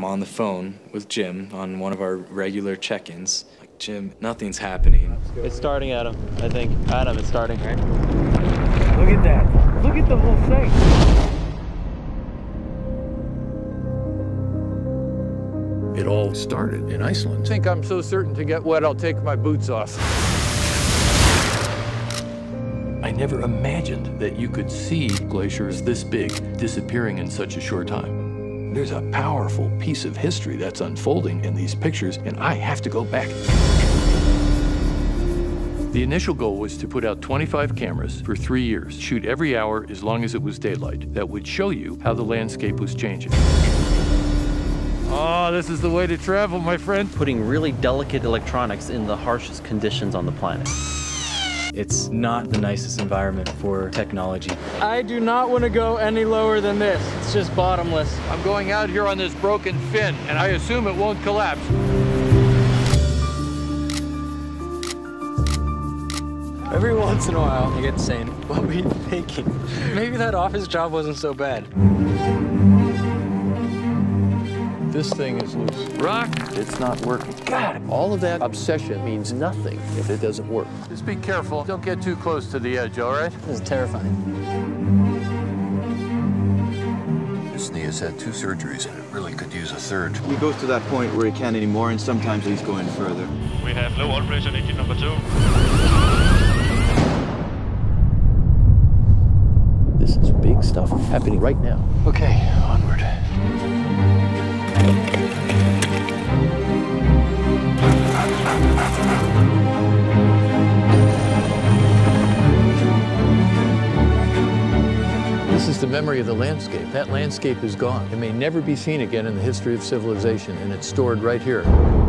I'm on the phone with Jim on one of our regular check-ins. Like, Jim, nothing's happening. It's starting, Adam. I think. Adam, it's starting, right? Look at that. Look at the whole thing. It all started in Iceland. I think I'm so certain to get wet, I'll take my boots off. I never imagined that you could see glaciers this big disappearing in such a short time. There's a powerful piece of history that's unfolding in these pictures, and I have to go back. The initial goal was to put out 25 cameras for 3 years, shoot every hour as long as it was daylight, that would show you how the landscape was changing. Oh, this is the way to travel, my friend. Putting really delicate electronics in the harshest conditions on the planet. It's not the nicest environment for technology. I do not want to go any lower than this. It's just bottomless. I'm going out here on this broken fin, and I assume it won't collapse. Every once in a while, I get saying, what were you thinking? Maybe that office job wasn't so bad. This thing is loose. Rock, it's not working. God, all of that obsession means nothing if it doesn't work. Just be careful. Don't get too close to the edge, all right? This is terrifying. This knee has had 2 surgeries, and it really could use a third. He goes to that point where he can't anymore, and sometimes he's going further. We have low oil pressure in engine number 2. This is big stuff happening right now. Okay, onward. This is the memory of the landscape. That landscape is gone. It may never be seen again in the history of civilization, and it's stored right here.